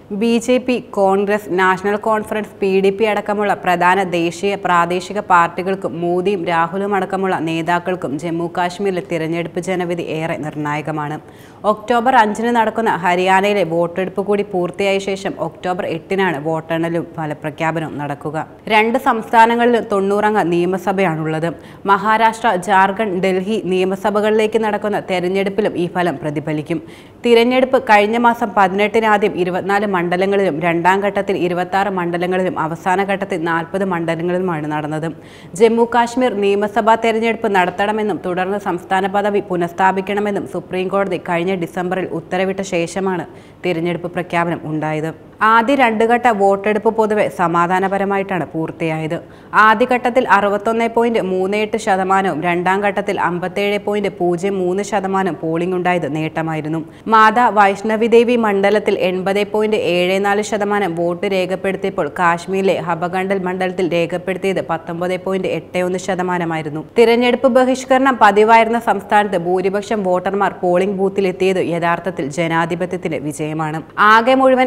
BJP, Congress, National Conference, PDP അടക്കമുള്ള പ്രധാന ദേശീയ പ്രാദേശിക പാർട്ടികൾക്കും മോദിയും രാഹുലും അടക്കമുള്ള നേതാക്കൾക്കും ജമ്മു കാശ്മീരിലെ തിരഞ്ഞെടുപ്പ് ജനവിധി ഏറെ നിർണായകമാണ്. ഒക്ടോബർ 5-ന് നടക്കുന്ന ഹരിയാനയിലെ വോട്ടെടുപ്പ് കൂടി പൂർത്തിയായ ശേഷം ഒക്ടോബർ 8-നാണ് വോട്ടെണ്ണലും ഫലപ്രഖ്യാപനവും നടക്കുക. രണ്ട് സംസ്ഥാനങ്ങളിലും 90 അംഗ നിയമസഭയാണുള്ളത്. മഹാരാഷ്ട്ര, ജാർഖണ്ഡ്, ഡൽഹി നിയമസഭകളിലേക്ക് നടക്കുന്ന തെരഞ്ഞെടുപ്പിലും ഈ ഫലം പ്രതിഫലിക്കും. തിരഞ്ഞെടുപ്പ് കഴിഞ്ഞ മാസം 18-ന് ആദ്യം 24 മണ്ഡലങ്ങളിലും രണ്ടാം ഘട്ടത്തിൽ 26 മണ്ഡലങ്ങളിലും അവസാന ഘട്ടത്തിൽ 40 മണ്ഡലങ്ങളിലുമാണ് നടന്നത്. ജമ്മു കാശ്മീർ നിയമസഭാ തെരഞ്ഞെടുപ്പ് നടത്തണമെന്നും തുടർന്ന് സംസ്ഥാന പദവി പുനഃസ്ഥാപിക്കണമെന്നും സുപ്രീം കോടതി കഴിഞ്ഞ ഡിസംബറിൽ ഉത്തരവിട്ട ശേഷമാണ് തിരഞ്ഞെടുപ്പ് പ്രഖ്യാപനം ഉണ്ടായത്. ആദ്യ 2 ഘട്ട വോട്ടെടുപ്പ് പൊതുവെ സമാധാനപരമായിട്ടാണ് പൂർത്തിയായത്. ആദ്യഘട്ടത്തിൽ 61.38%, രണ്ടാം ഘട്ടത്തിൽ 57.03% പോളിംഗ് ഉണ്ടായത് നേട്ടമായിരുന്നു. മാതാ വൈഷ്ണവിദേവി മണ്ഡലത്തിൽ 80.74% വോട്ട് രേഖപ്പെടുത്തിയപ്പോൾ കാശ്മീരിലെ ഹബഗണ്ടൽ മണ്ഡലത്തിൽ രേഖപ്പെടുത്തിയത് 19.81%. തിരഞ്ഞെടുപ്പ് ബഹിഷ്കരണം പതിവായിരുന്ന സംസ്ഥാനത്ത് ഭൂരിപക്ഷം വോട്ടർമാർ പോളിംഗ് ബൂത്തിലെത്തിയത് യഥാർത്ഥത്തിൽ ജനാധിപത്യത്തിന്റെ വിജയമാണ്. ആകെ മുഴുവൻ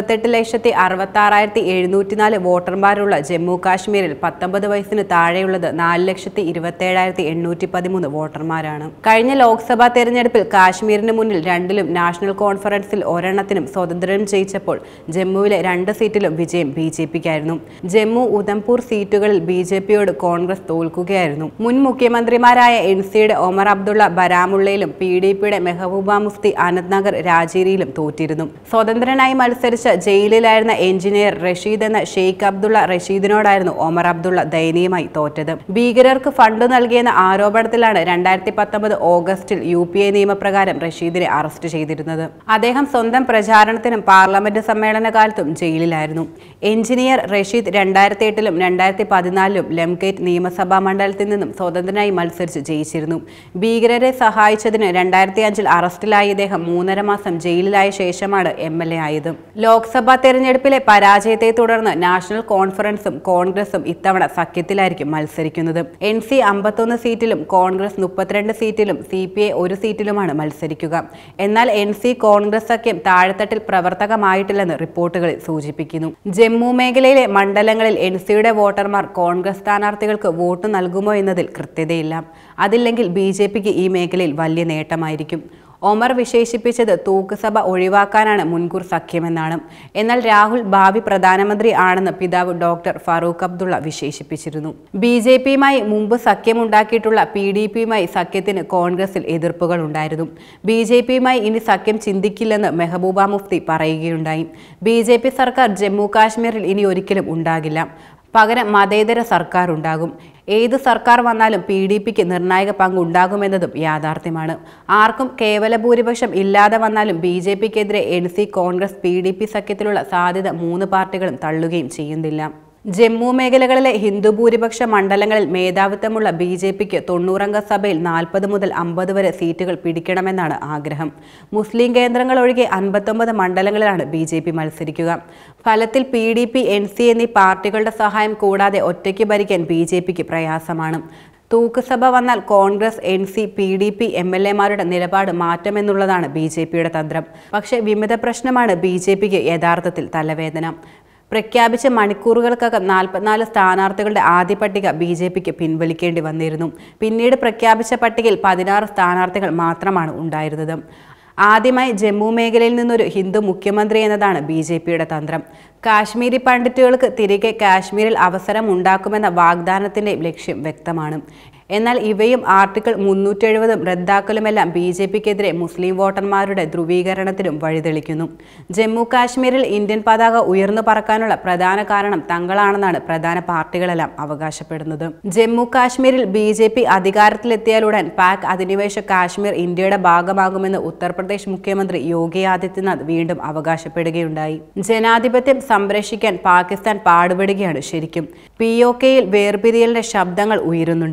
88,66,704 വോട്ടർമാരുള്ള ജമ്മു കാശ്മീരിൽ 19 വയസ്സിന് താഴെയുള്ളത് 4,27,813 വോട്ടർമാരാണ്. കഴിഞ്ഞ ലോക്സഭാ തെരഞ്ഞെടുപ്പിൽ കാശ്മീരിന് മുന്നിൽ 2-ലും നാഷണൽ കോൺഫറൻസിൽ ഒരെണ്ണത്തിനും സ്വതന്ത്രരും ജയിച്ചപ്പോൾ ജമ്മുവിലെ 2 സീറ്റിലും വിജയം ബി.ജെ.പിക്കായിരുന്നു. ജമ്മു, ഉധംപൂർ സീറ്റുകളിൽ ബി.ജെ.പിയോട് കോൺഗ്രസ് തോൽക്കുകയായിരുന്നു. മുൻ മുഖ്യമന്ത്രിമാരായ NCയുടെ ഒമർ അബ്ദുള്ള ബരാമുള്ളയിലും PDPയുടെ മെഹബൂബ മുഫ്തി അനന്ത്നഗർ രാജേരിയിലും തോറ്റിരുന്നു. സ്വതന്ത്രനായി മത്സരിച്ച ജയിലിലായിരുന്ന എഞ്ചിനീയർ റഷീദ് എന്ന ഷെയ്ഖ് അബ്ദുള്ള റഷീദിനോടായിരുന്നു ഒമർ അബ്ദുള്ള ദയനീയമായി തോറ്റത്. ഭീകരർക്ക് ഫണ്ട് നൽകിയെന്ന ആരോപണത്തിലാണ് 2019 ഓഗസ്റ്റിൽ UPA നിയമപ്രകാരം റഷീദിനെ അറസ്റ്റ് ചെയ്തിരുന്നത്. അദ്ദേഹം സ്വന്തം പ്രചാരണത്തിനും പാർലമെന്റ് സമ്മേളന കാലത്തും ജയിലിലായിരുന്നു. എഞ്ചിനീയർ റഷീദ് 2008-ലും 2014-ലും ലംകേറ്റ് നിയമസഭാ മണ്ഡലത്തിൽ നിന്നും സ്വതന്ത്രനായി മത്സരിച്ച് ജയിച്ചിരുന്നു. ഭീകരരെ സഹായിച്ചതിന് 2005-ൽ അറസ്റ്റിലായ ഇദ്ദേഹം 3.5 മാസം ജയിലിലായ ശേഷമാണ് MLA ആയത്. ലോക്സഭാ തെരഞ്ഞെടുപ്പിലെ പരാജയത്തെ തുടർന്ന് നാഷണൽ കോൺഫറൻസും കോൺഗ്രസും ഇത്തവണ സഖ്യത്തിലായിരിക്കും മത്സരിക്കുന്നത്. NC 51 സീറ്റിലും കോൺഗ്രസ് 32 സീറ്റിലും CPI 1 സീറ്റിലുമാണ് മത്സരിക്കുക. എന്നാൽ NC കോൺഗ്രസ് സഖ്യം താഴെത്തട്ടിൽ പ്രവർത്തകമായിട്ടില്ലെന്ന് റിപ്പോർട്ടുകളിൽ സൂചിപ്പിക്കുന്നു. ജമ്മു മേഖലയിലെ മണ്ഡലങ്ങളിൽ NCയുടെ വോട്ടർമാർ കോൺഗ്രസ് സ്ഥാനാർത്ഥികൾക്ക് വോട്ട് നൽകുമോ എന്നതിൽ കൃത്യതയില്ല. അതില്ലെങ്കിൽ ബി.ജെ.പിക്ക് ഈ മേഖലയിൽ വലിയ നേട്ടമായിരിക്കും. ഒമർ വിശേഷിപ്പിച്ചത് തൂക്കുസഭ ഒഴിവാക്കാനാണ് മുൻകൂർ സഖ്യമെന്നാണ്. എന്നാൽ രാഹുൽ ഭാവി പ്രധാനമന്ത്രി ആണെന്ന് പിതാവ് ഡോക്ടർ ഫറൂഖ് അബ്ദുള്ള വിശേഷിപ്പിച്ചിരുന്നു. ബി.ജെ.പിയുമായി മുമ്പ് സഖ്യമുണ്ടാക്കിയിട്ടുള്ള PDPയുമായി സഖ്യത്തിന് കോൺഗ്രസിൽ എതിർപ്പുകൾ ഉണ്ടായിരുന്നു. ബി.ജെ.പിയുമായി ഇനി സഖ്യം ചിന്തിക്കില്ലെന്ന് മെഹബൂബ മുഫ്തി പറയുകയുണ്ടായി. ബി.ജെ.പി സർക്കാർ ജമ്മു കാശ്മീരിൽ ഇനി ഒരിക്കലും ഉണ്ടാകില്ല. പകരം മതേതര സർക്കാർ ഉണ്ടാകും. ഏത് സർക്കാർ വന്നാലും PDPക്ക് നിർണായക പങ്ക് ഉണ്ടാകുമെന്നതും യാഥാർത്ഥ്യമാണ്. ആർക്കും കേവല ഭൂരിപക്ഷം ഇല്ലാതെ വന്നാലും ബി.ജെ.പിക്കെതിരെ NC, കോൺഗ്രസ്, PDP സഖ്യത്തിലുള്ള സാധ്യത 3 പാർട്ടികളും തള്ളുകയും ചെയ്യുന്നില്ല. ജമ്മു മേഖലകളിലെ ഹിന്ദു ഭൂരിപക്ഷ മണ്ഡലങ്ങളിൽ മേധാവിത്വമുള്ള ബി.ജെ.പിക്ക് 90 അംഗ സഭയിൽ 40 മുതൽ 50 വരെ സീറ്റുകൾ പിടിക്കണമെന്നാണ് ആഗ്രഹം. മുസ്ലിം കേന്ദ്രങ്ങൾ ഒഴികെ 59 മണ്ഡലങ്ങളിലാണ് ബി.ജെ.പി മത്സരിക്കുക. ഫലത്തിൽ PDP, NC എന്നീ പാർട്ടികളുടെ സഹായം കൂടാതെ ഒറ്റയ്ക്ക് ഭരിക്കാൻ ബി.ജെ.പിക്ക് പ്രയാസമാണ്. തൂക്കുസഭ വന്നാൽ കോൺഗ്രസ്, NC, PDP MLA-മാരുടെ നിലപാട് മാറ്റമെന്നുള്ളതാണ് ബി.ജെ.പിയുടെ തന്ത്രം. പക്ഷേ വിമത പ്രശ്നമാണ് ബി.ജെ.പിക്ക് യഥാർത്ഥത്തിൽ തലവേദന. പ്രഖ്യാപിച്ച മണിക്കൂറുകൾക്കകം 44 സ്ഥാനാർത്ഥികളുടെ ആദ്യ പട്ടിക ബി.ജെ.പിക്ക് പിൻവലിക്കേണ്ടി വന്നിരുന്നു. പിന്നീട് പ്രഖ്യാപിച്ച പട്ടികയിൽ 16 സ്ഥാനാർത്ഥികൾ മാത്രമാണ് ഉണ്ടായിരുന്നത്. ആദ്യമായി ജമ്മു മേഖലയിൽ നിന്നൊരു ഹിന്ദു മുഖ്യമന്ത്രി എന്നതാണ് ബി.ജെ.പിയുടെ തന്ത്രം. കാശ്മീരി പണ്ഡിറ്റുകൾക്ക് തിരികെ കാശ്മീരിൽ അവസരം ഉണ്ടാക്കുമെന്ന വാഗ്ദാനത്തിന്റെ ലക്ഷ്യം വ്യക്തമാണ്. എന്നാൽ ഇവയും ആർട്ടിക്കിൾ 370 റദ്ദാക്കലുമെല്ലാം ബി.ജെ.പിക്കെതിരെ മുസ്ലിം വോട്ടർമാരുടെ ധ്രുവീകരണത്തിനും വഴിതെളിക്കുന്നു. ജമ്മു കാശ്മീരിൽ ഇന്ത്യൻ പതാക ഉയർന്നു പറക്കാനുള്ള പ്രധാന കാരണം തങ്ങളാണെന്നാണ് പ്രധാന പാർട്ടികളെല്ലാം അവകാശപ്പെടുന്നത്. ജമ്മു കാശ്മീരിൽ ബി.ജെ.പി അധികാരത്തിലെത്തിയാലുടൻ പാക് അധിനിവേശ കാശ്മീർ ഇന്ത്യയുടെ ഭാഗമാകുമെന്ന് ഉത്തർപ്രദേശ് മുഖ്യമന്ത്രി യോഗി ആദിത്യനാഥ് വീണ്ടും അവകാശപ്പെടുകയുണ്ടായി. ജനാധിപത്യം സംരക്ഷിക്കാൻ പാകിസ്ഥാൻ പാടുപെടുകയാണ് ശരിക്കും. POKയിൽ വേർപിരിയലിന്റെ ശബ്ദങ്ങൾ ഉയരുന്നുണ്ട്.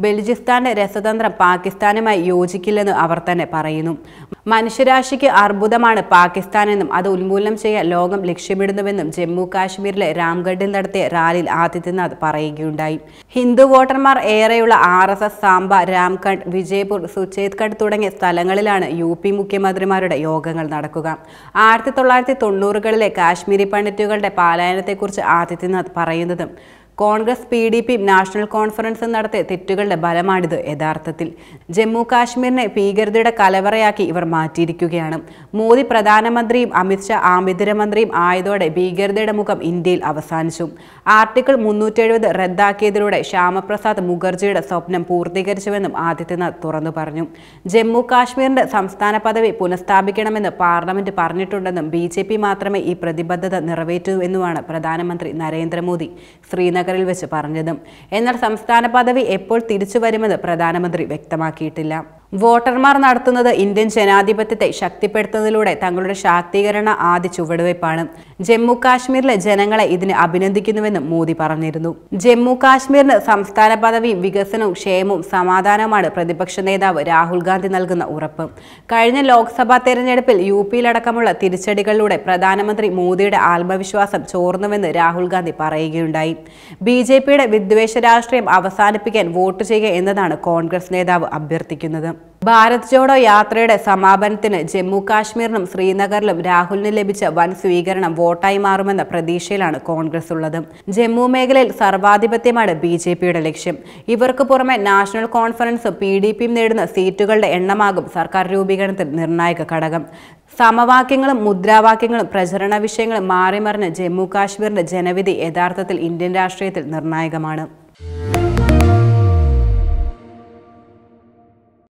ബലൂചിസ്ഥാന്റെ രസതന്ത്രം പാകിസ്ഥാനുമായി യോജിക്കില്ലെന്ന് അവർ തന്നെ പറയുന്നു. മനുഷ്യരാശിക്ക് അർബുദമാണ് പാകിസ്ഥാനെന്നും അത് ഉന്മൂലനം ചെയ്യാൻ ലോകം ലക്ഷ്യമിടുന്നുവെന്നും ജമ്മു കാശ്മീരിലെ രാംഗഡിൽ നടത്തിയ റാലിയിൽ ആദിത്യനാഥ് പറയുകയുണ്ടായി. ഹിന്ദു വോട്ടർമാർ ഏറെയുള്ള RSS സാംബ, രാംഗഡ്, വിജയ്പൂർ, സുചേത്ഗഡ് തുടങ്ങിയ സ്ഥലങ്ങളിലാണ് UP മുഖ്യമന്ത്രിമാരുടെ യോഗങ്ങൾ നടക്കുക. 1990കളിലെ കാശ്മീരി പണ്ഡിറ്റുകളുടെ പലായനത്തെക്കുറിച്ച് ആദിത്യനാഥ് പറയുന്നത് കോൺഗ്രസ് PDP നാഷണൽ കോൺഫറൻസ് നടത്തിയ തെറ്റുകളുടെ ഫലമാണിത്. യഥാർത്ഥത്തിൽ ജമ്മു കാശ്മീരിനെ ഭീകരതയുടെ കലവറയാക്കി ഇവർ മാറ്റിയിരിക്കുകയാണ്. മോദി പ്രധാനമന്ത്രിയും അമിത്ഷാ ആഭ്യന്തരമന്ത്രിയും ആയതോടെ ഭീകരതയുടെ മുഖം ഇന്ത്യയിൽ അവസാനിച്ചു. ആർട്ടിക്കിൾ 370 റദ്ദാക്കിയതിലൂടെ ശ്യാമപ്രസാദ് മുഖർജിയുടെ സ്വപ്നം പൂർത്തീകരിച്ചുവെന്നും ആദിത്യനാഥ് തുറന്നു പറഞ്ഞു. ജമ്മു കാശ്മീരിന്റെ സംസ്ഥാന പദവി പുനഃസ്ഥാപിക്കണമെന്ന് പാർലമെന്റ് പറഞ്ഞിട്ടുണ്ടെന്നും BJP മാത്രമേ ഈ പ്രതിബദ്ധത നിറവേറ്റൂ എന്നുമാണ് പ്രധാനമന്ത്രി നരേന്ദ്രമോദി ശ്രീനഗറിൽ വെച്ച് പറഞ്ഞത്. എന്നാൽ സംസ്ഥാന പദവി എപ്പോൾ തിരിച്ചു വരുമെന്ന് പ്രധാനമന്ത്രി വ്യക്തമാക്കിയിട്ടില്ല. വോട്ടർമാർ നടത്തുന്നത് ഇന്ത്യൻ ജനാധിപത്യത്തെ ശക്തിപ്പെടുത്തുന്നതിലൂടെ തങ്ങളുടെ ശാക്തീകരണ ആദ്യ ചുവടുവയ്പ്പാണ്. ജമ്മു കാശ്മീരിലെ ജനങ്ങളെ ഇതിന് അഭിനന്ദിക്കുന്നുവെന്നും മോദി പറഞ്ഞിരുന്നു. ജമ്മു കാശ്മീരിന് സംസ്ഥാന പദവിയും വികസനവും ക്ഷേമവും സമാധാനവുമാണ് പ്രതിപക്ഷ നേതാവ് രാഹുൽ ഗാന്ധി നൽകുന്ന ഉറപ്പ്. കഴിഞ്ഞ ലോക്സഭാ തെരഞ്ഞെടുപ്പിൽ UPയിലടക്കമുള്ള തിരിച്ചടികളിലൂടെ പ്രധാനമന്ത്രി മോദിയുടെ ആത്മവിശ്വാസം ചോർന്നുവെന്ന് രാഹുൽ ഗാന്ധി പറയുകയുണ്ടായി. BJPയുടെ വിദ്വേഷ രാഷ്ട്രീയം അവസാനിപ്പിക്കാൻ വോട്ട് ചെയ്യുക എന്നതാണ് കോൺഗ്രസ് നേതാവ് അഭ്യർത്ഥിക്കുന്നത്. ഭാരത് ജോഡോ യാത്രയുടെ സമാപനത്തിന് ജമ്മു കാശ്മീരിലും ശ്രീനഗറിലും രാഹുലിന് ലഭിച്ച വൻ സ്വീകരണം വോട്ടായി മാറുമെന്ന പ്രതീക്ഷയിലാണ് കോൺഗ്രസ് ഉള്ളത്. ജമ്മു മേഖലയിൽ സർവാധിപത്യമാണ് BJPയുടെ ലക്ഷ്യം. ഇവർക്ക് പുറമെ നാഷണൽ കോൺഫറൻസും PDPയും നേടുന്ന സീറ്റുകളുടെ എണ്ണമാകും സർക്കാർ രൂപീകരണത്തിൽ നിർണായക ഘടകം. സമവാക്യങ്ങളും മുദ്രാവാക്യങ്ങളും പ്രചരണ വിഷയങ്ങളും മാറിമറിഞ്ഞ് ജമ്മു കാശ്മീരിന്റെ ജനവിധി യഥാർത്ഥത്തിൽ ഇന്ത്യൻ രാഷ്ട്രീയത്തിൽ നിർണായകമാണ്.